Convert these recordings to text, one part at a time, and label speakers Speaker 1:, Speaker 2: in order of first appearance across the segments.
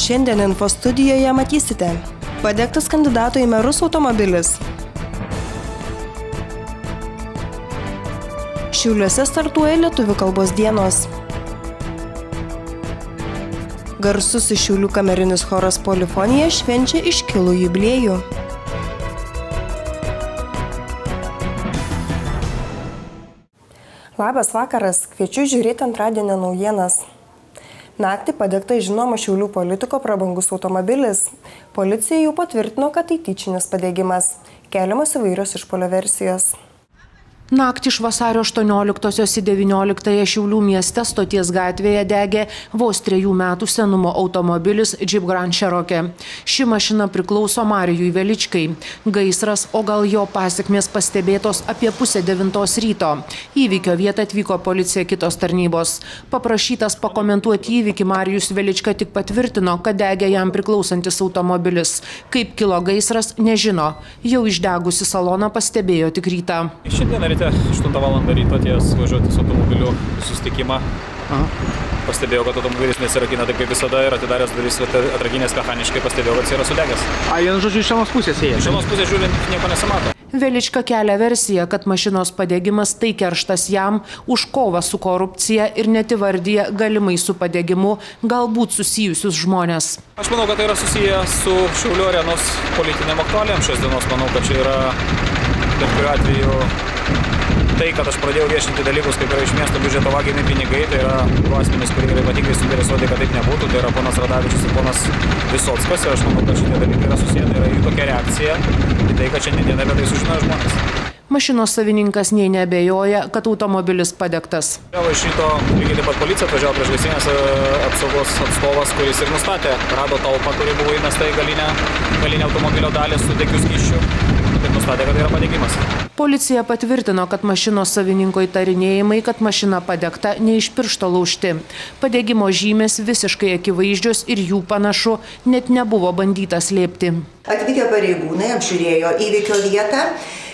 Speaker 1: Šiandien info studijoje matysite. Padegtas kandidato į merus automobilis. Šiauliuose startuoja lietuvių kalbos dienos. Garsusis Šiaulių kamerinis choras Polifonija švenčia iškilų jubiliejų. Labas vakaras, kviečiu žiūrėti antradienio naujienas. Naktį padegta žinoma Šiaulių politiko prabangus automobilis. Policija jau patvirtino, kad tai tyčinis padegimas. Keliamos įvairios išpuolio versijos.
Speaker 2: Naktį iš vasario 18 į 19 Šiaulių mieste stoties gatvėje degė vos 3 metų senumo automobilis Jeep Grand Cherokee. Ši mašina priklauso Marijui Veličkai. Gaisras, o gal jo pasekmės pastebėtos apie 8:30 ryto. Įvykio vietą atvyko policija, kitos tarnybos. Paprašytas pakomentuoti įvykį, Marijus Velička tik patvirtino, kad degė jam priklausantis automobilis. Kaip kilo gaisras, nežino. Jau išdegusi saloną pastebėjo tik rytą.
Speaker 3: Šiandien ryte 8 val. Ryto atėjęs važiuoti su automobiliu susitikimą. Pastebėjau, kad automobilis nesirakina taip kaip visada ir atidaręs duris atrakinės mechaniškai pastebėjau, kad jis yra sudegęs.
Speaker 4: Žodžiu, iš vienos pusės ėjo?
Speaker 3: Iš vienos pusės žiūrint nieko nesimato.
Speaker 2: Velička kelia versiją, kad mašinos padegimas tai kerštas jam už kovą su korupcija ir net įvardyja galimai su padegimu galbūt susijusius žmonės.
Speaker 3: Aš manau, kad tai yra susiję su Šiaulių arenos politinėm aktualijom šios dienos. Manau, kad čia yra bet kuriuo atveju tai, kad aš pradėjau viešinti dalykus, kaip yra iš miesto biudžeto vagiami pinigai, tai yra asmenys, kurie yra ypatingai suinteresuoti, kad taip nebūtų, tai yra ponas Radavičius ir ponas Visockas, ir aš manau, kad šitie dalykai yra susiję, tai yra jų tokia reakcija į tai, kad šiandien apie tai sužinojo žmonės.
Speaker 2: Mašinos savininkas nei neabejoja, kad automobilis padegtas.
Speaker 3: Iš ryto lygiai taip pat policija atvažiavo priešgaisrinės apsaugos atstovas, kuris ir nustatė, rado talpą, kuri buvo įmesta į galinę automobilio dalį su degiu skysčiu. Ir nustatė, kad tai yra padegimas.
Speaker 2: Policija patvirtino, kad mašinos savininko įtarinėjimai, kad mašina padegta, ne iš piršto laužti. Padegimo žymės visiškai akivaizdžios ir jų panašu net nebuvo bandyta slėpti.
Speaker 5: Atvykę pareigūnai apžiūrėjo įvykio vietą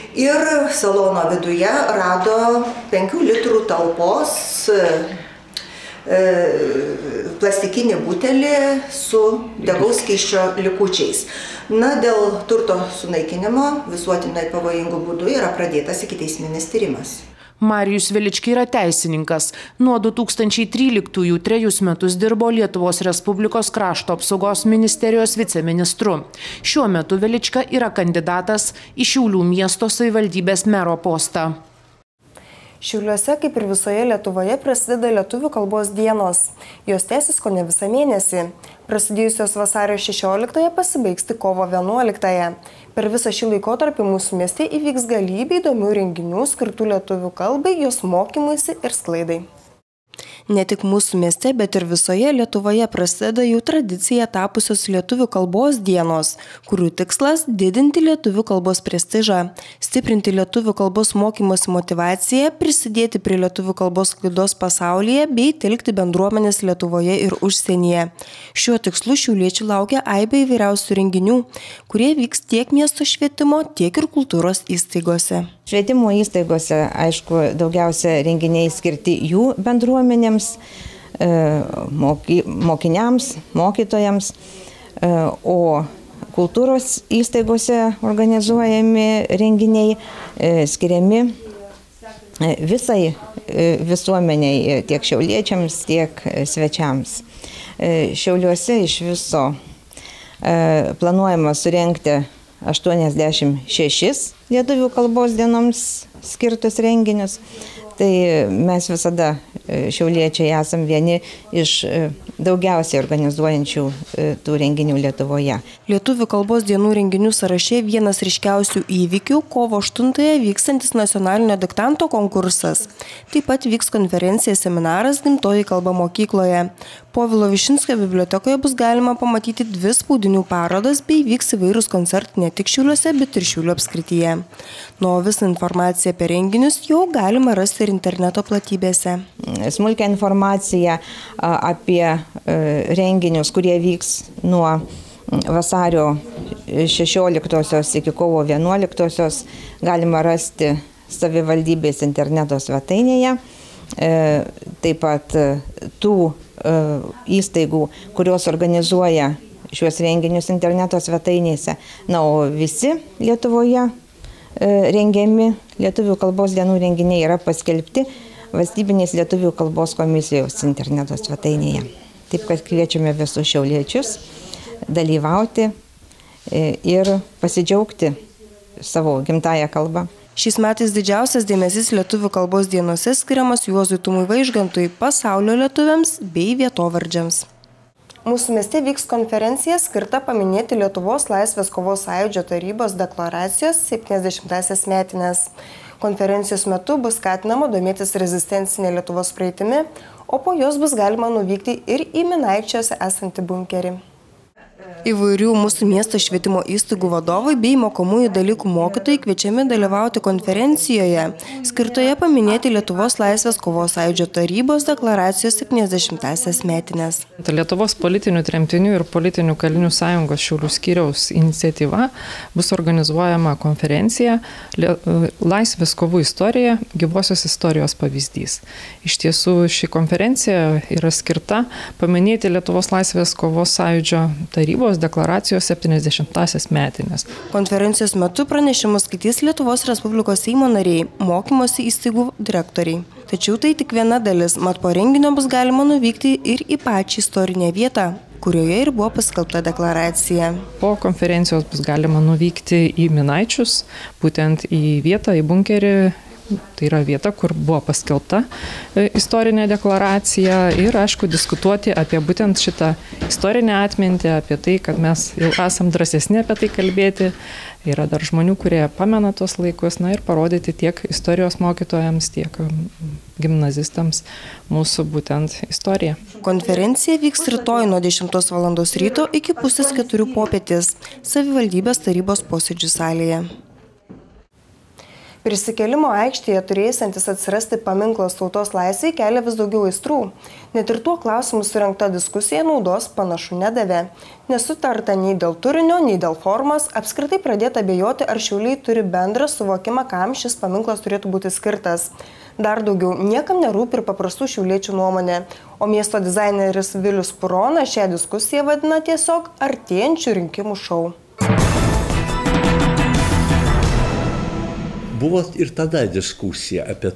Speaker 5: ir salono viduje rado 5 litrų talpos plastikinį butelį su degaus skysčio likučiais. Dėl turto sunaikinimo visuotinai pavojingų būdų yra pradėtas ikiteisminis tyrimas.
Speaker 2: Marijus Velička yra teisininkas. Nuo 2013 3 metus dirbo Lietuvos Respublikos krašto apsaugos ministerijos viceministru. Šiuo metu Velička yra kandidatas į Šiaulių miesto savivaldybės mero postą.
Speaker 1: Šiauliuose, kaip ir visoje Lietuvoje, prasideda lietuvių kalbos dienos. Jos tęsis kone visą mėnesį. Prasidėjusios vasario 16-ąją pasibaigs tik kovo 11-ąją. Per visą šį laikotarpį mūsų mieste įvyks galybė įdomių renginių skirtų lietuvių kalbai, jos mokymuisi ir sklaidai. Ne tik mūsų mieste, bet ir visoje Lietuvoje prasideda jau tradicija tapusios lietuvių kalbos dienos, kurių tikslas – didinti lietuvių kalbos prestižą, stiprinti lietuvių kalbos mokymosi motivaciją, prisidėti prie lietuvių kalbos sklaidos pasaulyje bei telkti bendruomenės Lietuvoje ir užsienyje. Šiuo tikslu šiauliečių laukia aibė įvairiausių renginių, kurie vyks tiek miesto švietimo, tiek ir kultūros įstaigose.
Speaker 6: Švietimo įstaigose, aišku, daugiausia renginiai skirti jų bendruomenėms, mokiniams, mokytojams, o kultūros įstaigose organizuojami renginiai skiriami visai visuomeniai, tiek šiauliečiams, tiek svečiams. Šiauliuose iš viso planuojama surengti 86 lietuvių kalbos dienoms skirtus renginius. Tai mes visada šiauliečiai esam vieni iš daugiausiai organizuojančių tų renginių Lietuvoje.
Speaker 1: Lietuvių kalbos dienų renginių sąraše vienas ryškiausių įvykių kovo 8-ąją vykstantis nacionalinio diktanto konkursas. Taip pat vyks konferencija seminaras Gimtoji kalba mokykloje. Povilo Višinskio bibliotekoje bus galima pamatyti 2 spaudinių parodas bei vyks įvairūs koncertai ne tik Šiauliuose, bet ir Šiaulių apskrityje. Visą informaciją apie renginius jau galima rasti ir interneto platybėse.
Speaker 6: Smulkia informacija apie renginius, kurie vyks nuo vasario 16 iki kovo 11 galima rasti savivaldybės interneto svetainėje. taip pat tų įstaigų, kurios organizuoja šiuos renginius interneto svetainėse. Na, o visi Lietuvoje rengiami lietuvių kalbos dienų renginiai yra paskelbti Valstybinės lietuvių kalbos komisijos interneto svetainėje. Taip, kad kviečiame visus šiauliečius dalyvauti ir pasidžiaugti savo gimtąją kalbą.
Speaker 1: Šiais metais didžiausias dėmesys lietuvių kalbos dienose skiriamas Juozui Tumui Vaižgantui, pasaulio lietuviams bei vietovardžiams. Mūsų mieste vyks konferencija skirta paminėti Lietuvos laisvės kovos sąjūdžio tarybos deklaracijos 70-asias metines. Konferencijos metu bus skatinama domėtis rezistencinė Lietuvos praeitimi, o po jos bus galima nuvykti ir į Minaičiuose esantį bunkerį. Įvairių mūsų miesto švietimo įstaigų vadovai bei mokomųjų dalykų mokytojai kviečiami dalyvauti konferencijoje, skirtoje paminėti Lietuvos laisvės kovos sąjūdžio tarybos deklaracijos 70-asias metines.
Speaker 7: Lietuvos politinių tremtinių ir politinių kalinių sąjungos Šiaulių skyriaus iniciatyva bus organizuojama konferencija Laisvės kovų istorija – gyvosios istorijos pavyzdys. Iš tiesų, ši konferencija yra skirta paminėti Lietuvos laisvės kovos sąjūdžio tarybos deklaracijos 70-asias metines.
Speaker 1: Konferencijos metu pranešimus skaitys Lietuvos Respublikos Seimo nariai, mokymosi įstaigų direktoriai. Tačiau tai tik viena dalis, mat po renginio bus galima nuvykti ir į pačią istorinę vietą, kurioje ir buvo paskelbta deklaracija.
Speaker 7: Po konferencijos bus galima nuvykti į Minaičius, būtent į vietą, į bunkerį. Tai yra vieta, kur buvo paskelbta istorinė deklaracija ir, aišku, diskutuoti apie būtent šitą istorinę atmintį, apie tai, kad mes jau esam drąsesni apie tai kalbėti. Yra dar žmonių, kurie pamena tos laikus, na ir parodyti tiek istorijos mokytojams, tiek gimnazistams mūsų būtent istoriją.
Speaker 1: Konferencija vyks rytoj nuo 10 val. Ryto iki 3:30 popietės savivaldybės tarybos posėdžių salėje. Prisikėlimo aikštėje turėsiantis atsirasti paminklas tautos laisvei kelia vis daugiau aistrų. Net ir tuo klausimu surengta diskusija naudos panašu nedavė. Nesutarta nei dėl turinio, nei dėl formos, apskritai pradėta abejoti, ar Šiauliai turi bendrą suvokimą, kam šis paminklas turėtų būti skirtas. Dar daugiau, niekam nerūpi ir paprastų šiauliečių nuomonė. O miesto dizaineris Vilius Puronas šią diskusiją vadina tiesiog artėjančių rinkimų šou.
Speaker 8: Buvo ir tada diskusija apie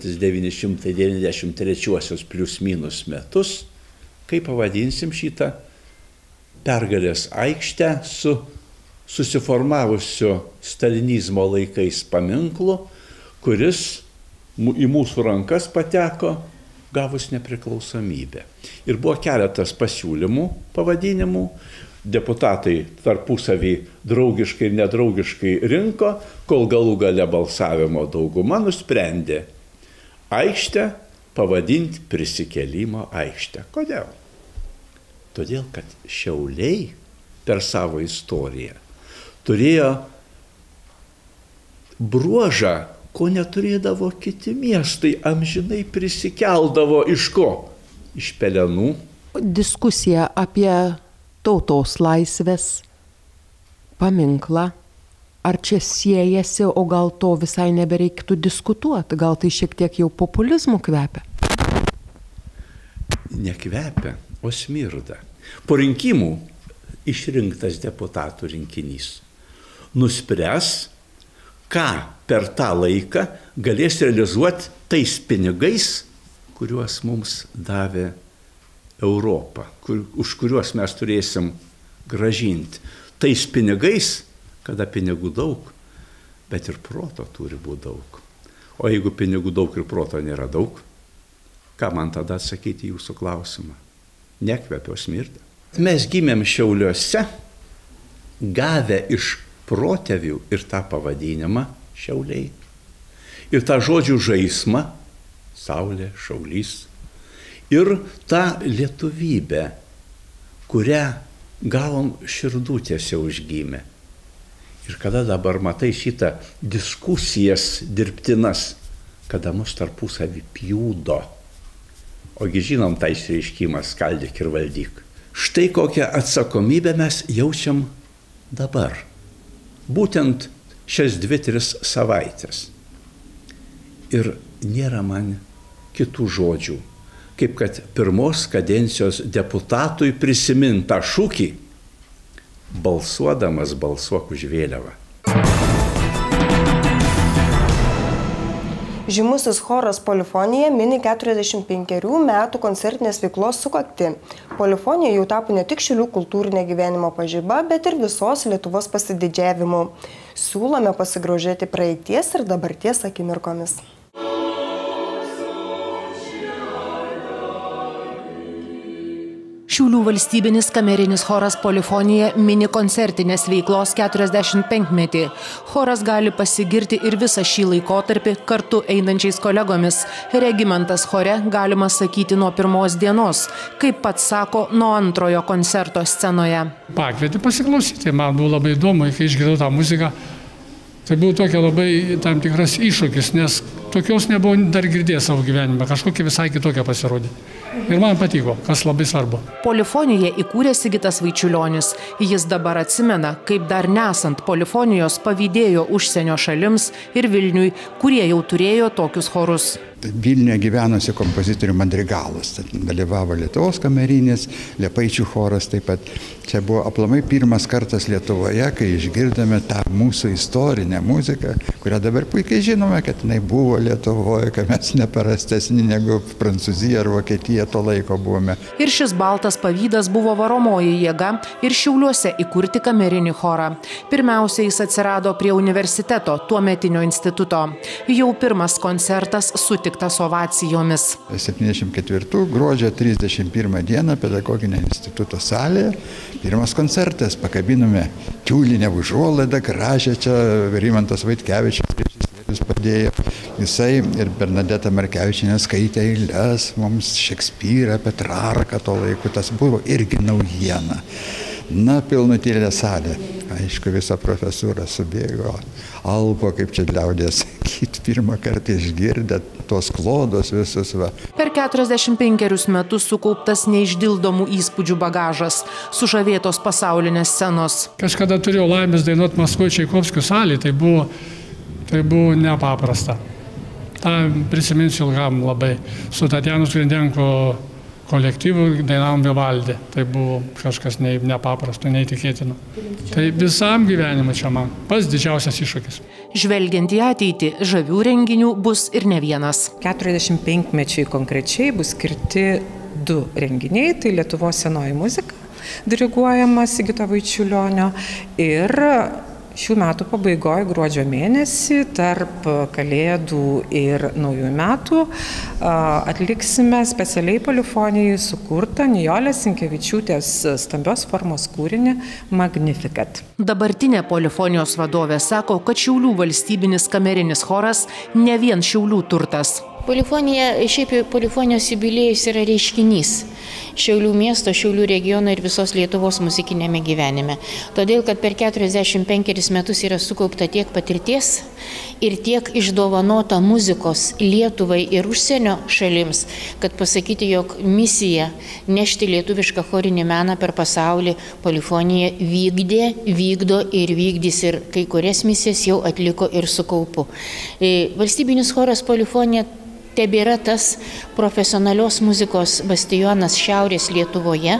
Speaker 8: 1993 plius minus metus, kaip pavadinsim šitą pergalės aikštę su susiformavusiu stalinizmo laikais paminklu, kuris į mūsų rankas pateko gavus nepriklausomybę. Ir buvo keletas pasiūlymų pavadinimų. Deputatai tarpusavį draugiškai ir nedraugiškai rinko, kol galų gale balsavimo dauguma nusprendė aikštę pavadinti Prisikėlimo aikštę. Kodėl? Todėl, kad Šiauliai per savo istoriją turėjo bruožą, ko neturėdavo kiti miestai, amžinai prisikeldavo iš ko? Iš pelenų.
Speaker 2: Diskusija apie tautos laisvės paminklą, ar čia siejasi, o gal to visai nebereiktų diskutuoti, gal tai šiek tiek jau populizmu kvepia?
Speaker 8: Nekvepia, o smirda. Po rinkimų išrinktas deputatų rinkinys nuspręs, ką per tą laiką galės realizuoti tais pinigais, kuriuos mums davė Europą, už kuriuos mes turėsim gražinti. Tais pinigais, kada pinigų daug, bet ir proto turi būti daug. O jeigu pinigų daug ir proto nėra daug, ką man tada atsakyti jūsų klausimą? Nekvepia, o smirda. Mes gimėm Šiauliuose, gavę iš protėvių ir tą pavadinimą Šiauliai. Ir tą žodžių žaismą, saulė, šaulys. Ir tą lietuvybę, kurią gavom širdutėse užgimę. Ir kada dabar matai šitą diskusijas dirbtinas, kada mus tarpusavį pjūdo. Ogi žinom tą išreiškimą skaldyk ir valdyk. Štai kokią atsakomybę mes jaučiam dabar. Būtent šias 2-3 savaitės. Ir nėra man kitų žodžių, kaip kad pirmos kadencijos deputatui prisimintą šūkį: balsuodamas balsuok už vėliavą.
Speaker 1: Žymusis choras Polifonija mini 45 metų koncertinės veiklos sukaktį. Polifonija jau tapo ne tik Šiaulių kultūrinė gyvenimo pažyba, bet ir visos Lietuvos pasididžiavimu. Siūlome pasigrožėti praeities ir dabarties akimirkomis.
Speaker 2: Šiaulių valstybinis kamerinis choras Polifonija mini koncertinės veiklos 45-metį. Choras gali pasigirti ir visą šį laikotarpį kartu einančiais kolegomis. Regimentas chore, galima sakyti, nuo pirmos dienos, kaip pats sako, nuo antrojo koncerto scenoje.
Speaker 9: Pakvietė pasiklausyti, man buvo labai įdomu, kai išgirdau tą muziką. Tai buvo tokia labai tam tikras iššūkis, nes tokios nebuvau dar girdėjęs savo gyvenime, kažkokia visai kitokia pasirodė. Ir man patiko, kas labai svarbu.
Speaker 2: Polifoniją įkūrė Sigitas Vaičiulionis. Jis dabar atsimena, kaip dar nesant polifonijos pavydėjo užsienio šalims ir Vilniui, kurie jau turėjo tokius chorus.
Speaker 10: Vilniuje gyvenusi kompozitorių Madrigalas, dalyvavo Lietuvos kamerinis, Liepaičių choras taip pat. Čia buvo aplamai pirmas kartas Lietuvoje, kai išgirdome tą mūsų istorinę muziką, kurią dabar puikiai žinome, kad jinai buvo Lietuvoje, kad mes neparastesni negu Prancūzija ar Vokietija to laiko buvome.
Speaker 2: Ir šis baltas pavydas buvo varomoji jėga ir Šiauliuose įkurti kamerinį chorą. Pirmiausia, jis atsirado prie universiteto, tuometinio instituto. Jau pirmas koncertas sutiktas ovacijomis.
Speaker 10: 74 gruodžio 31 dieną pedagoginio instituto salėje. Pirmas koncertas, pakabinome tiulinę užuolaidą, gražią, čia Rimantas Vaitkevičius režisierius padėjo. Jisai ir Bernadeta Markevičienė skaitė eiles, mums Šekspyrą, Petrarką to laiku, tas buvo irgi naujiena. Na, pilnutėlė salė. Aišku, visa profesūra subėgo. Alpo, kaip čia liaudės sakyti, pirmą kartą išgirdę tos klodos visus. Va.
Speaker 2: Per 45 metus sukauptas neišdildomų įspūdžių bagažas, sužavėtos pasaulinės scenos.
Speaker 9: Kažkada turėjau laimės dainuoti Maskvoje Čaikovskio salėje, tai buvo nepaprasta. Ta prisiminsiu ilgam labai. Su Tatjanos Grindenko kolektyvų dainavom Vivaldį. Tai buvo kažkas nepaprasto, neįtikėtino. Tai visam gyvenimui čia man pats didžiausias iššūkis.
Speaker 2: Žvelgiant į ateitį, žavių renginių bus ir ne vienas.
Speaker 7: 45-mečiai konkrečiai bus skirti 2 renginiai. Tai Lietuvos senoji muzika, diriguojama Sigito Vaičiulionio, ir šių metų pabaigoje, gruodžio mėnesį, tarp Kalėdų ir Naujųjų metų atliksime specialiai Polifonijai sukurtą Nijolės Sinkevičiūtės stambios formos kūrinį Magnificat.
Speaker 2: Dabartinė Polifonijos vadovė sako, kad Šiaulių valstybinis kamerinis choras ne vien Šiaulių turtas.
Speaker 11: Polifonija, šiaip Polifonijos jubiliejus yra reiškinys Šiaulių miesto, Šiaulių regiono ir visos Lietuvos muzikinėme gyvenime. Todėl, kad per 45 metus yra sukaupta tiek patirties ir tiek išdovanota muzikos Lietuvai ir užsienio šalims, kad pasakyti, jog misija nešti lietuvišką chorinį meną per pasaulį Polifonija vykdė, vykdo ir vykdys, ir kai kurias misijas jau atliko ir su kaupu. Valstybinis choras Polifonija tebėra tas profesionalios muzikos bastionas Šiaurės Lietuvoje.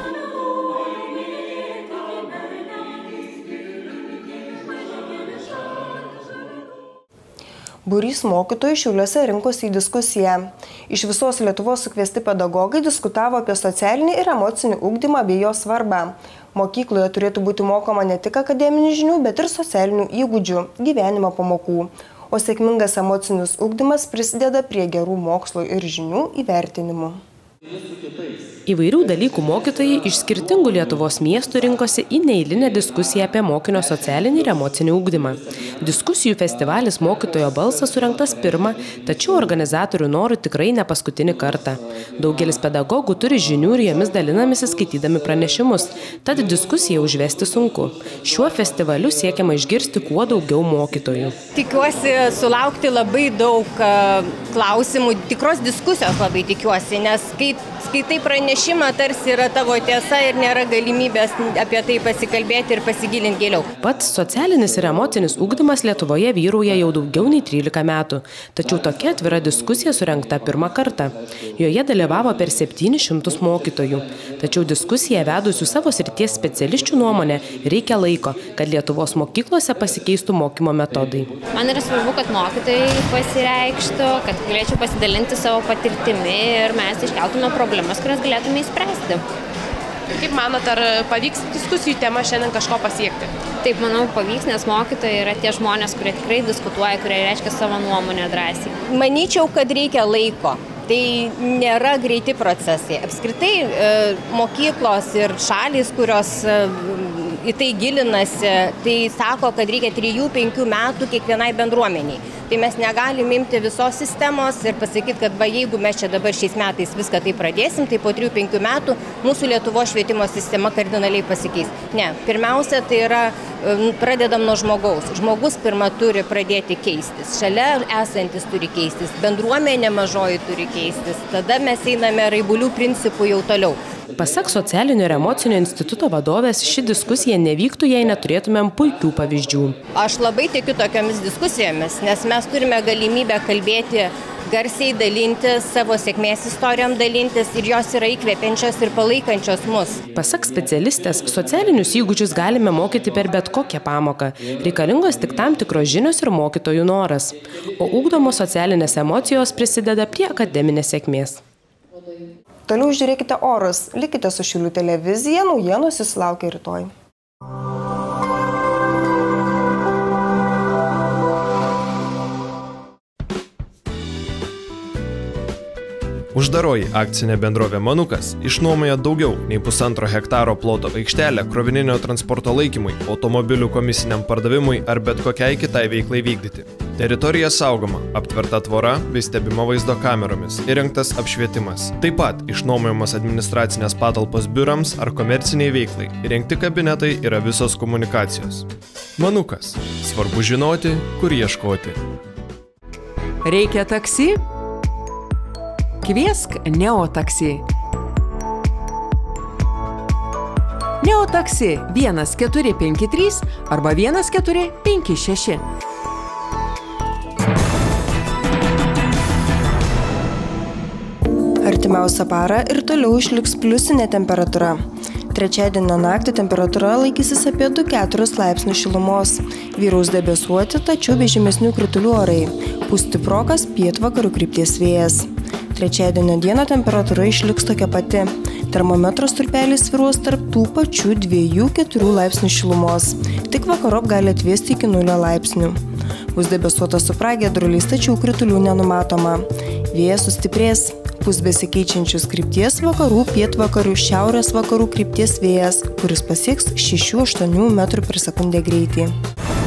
Speaker 1: Būrys mokytojų Šiauliuose rinkosi į diskusiją. Iš visos Lietuvos sukviesti pedagogai diskutavo apie socialinį ir emocinį ugdymą bei jo svarbą. Mokykloje turėtų būti mokoma ne tik akademinių žinių, bet ir socialinių įgūdžių, gyvenimo pamokų. O sėkmingas emocinis ugdymas prisideda prie gerų mokslo ir žinių įvertinimų.
Speaker 12: Įvairių dalykų mokytojai iš skirtingų Lietuvos miestų rinkosi į neeilinę diskusiją apie mokinio socialinį ir emocinį ugdymą. Diskusijų festivalis Mokytojo balsas surengtas pirmą, tačiau organizatorių norų tikrai ne paskutinį kartą. Daugelis pedagogų turi žinių ir jomis dalinamisi skaitydami pranešimus, tad diskusiją užvesti sunku. Šiuo festivaliu siekiama išgirsti kuo daugiau mokytojų.
Speaker 13: Tikiuosi sulaukti labai daug klausimų, tikros diskusijos labai tikiuosi, nes kai kai skaitai pranešimą, tarsi yra tavo tiesa ir nėra galimybės apie tai pasikalbėti ir pasigilinti giliau.
Speaker 12: Pats socialinis ir emocinis ugdymas Lietuvoje vyrauja jau daugiau nei 13 metų, tačiau tokia atvira diskusija surengta pirmą kartą. Joje dalyvavo per 700 mokytojų. Tačiau diskusiją vedusių savo srities specialisčių nuomonė reikia laiko, kad Lietuvos mokyklose pasikeistų mokymo metodai.
Speaker 14: Man yra svarbu, kad mokytojai pasireikštų, kad galėčiau pasidalinti savo patirtimi ir mes iškeltume problemas, kurias galėtume įspręsti.
Speaker 12: Kaip manot, ar pavyks diskusijų tema šiandien kažko pasiekti?
Speaker 14: Taip, manau, pavyks, nes mokytojai yra tie žmonės, kurie tikrai diskutuoja, kurie reiškia savo nuomonę drąsiai.
Speaker 13: Manyčiau, kad reikia laiko. Tai nėra greiti procesai. Apskritai mokyklos ir šalys, kurios į tai gilinasi, tai sako, kad reikia 3-5 metų kiekvienai bendruomeniai. Tai mes negalim imti visos sistemos ir pasakyti, kad jeigu mes čia dabar šiais metais viską tai pradėsim, tai po 3-5 metų mūsų Lietuvos švietimo sistema kardinaliai pasikeis. Ne, pirmiausia, tai yra pradedam nuo žmogaus. Žmogus pirmą turi pradėti keistis. Šalia esantis turi keistis, bendruomenė mažoji turi keistis. Tada mes einame raibulių principų jau toliau.
Speaker 12: Pasak Socialinio ir emocinio instituto vadovės, ši diskusija nevyktų, jei neturėtumėm puikių pavyzdžių.
Speaker 13: Aš labai tikiu tokiamis diskusijomis, nes mes turime galimybę kalbėti garsiai, dalintis, savo sėkmės istorijom dalintis ir jos yra įkvepiančios ir palaikančios mus.
Speaker 12: Pasak specialistės, socialinius įgūdžius galime mokyti per bet kokią pamoką. Reikalingos tik tam tikros žinios ir mokytojų noras. O ugdomos socialinės emocijos prisideda prie akademinės sėkmės.
Speaker 1: Toliau žiūrėkite orus. Likite su Šiaulių televizija, naujienos susilaukia rytoj.
Speaker 15: Uždaroji akcinė bendrovė Manukas išnuomoja daugiau nei 1,5 hektaro ploto aikštelę krovininio transporto laikymui, automobilių komisiniam pardavimui ar bet kokiai kitai veiklai vykdyti. Teritorija saugoma, aptverta tvora bei stebima vaizdo kameromis, įrengtas apšvietimas. Taip pat išnuomojamas administracinės patalpos biurams ar komerciniai veiklai, įrengti kabinetai yra visos komunikacijos. Manukas. Svarbu žinoti, kur ieškoti.
Speaker 16: Reikia taksi? Kviesk Neotaksi. Neotaksi 1453 arba 1456.
Speaker 1: Artimiausią parą ir toliau išliks pliusinė temperatūra. Trečiadienio naktį temperatūra laikysis apie 2-4 laipsnius šilumos. Vyraus debesuoti, tačiau be žymesnių kritulių orai. Pūs stiprokas pietvakarių krypties vėjas. Trečiadienio dieną temperatūra išliks tokia pati. Termometro stulpelis svyruos tarp tų pačių 2-4 laipsnių šilumos. Tik vakarop gali atvėsti iki 0 laipsnių. Bus debesuota su pragiedruliais, tačiau kritulių nenumatoma. Vėjas sustiprės. Pūs besikeičiančios krypties vakarų, pietvakarių, šiaurės vakarų krypties vėjas, kuris pasieks 6-8 m/s greitį.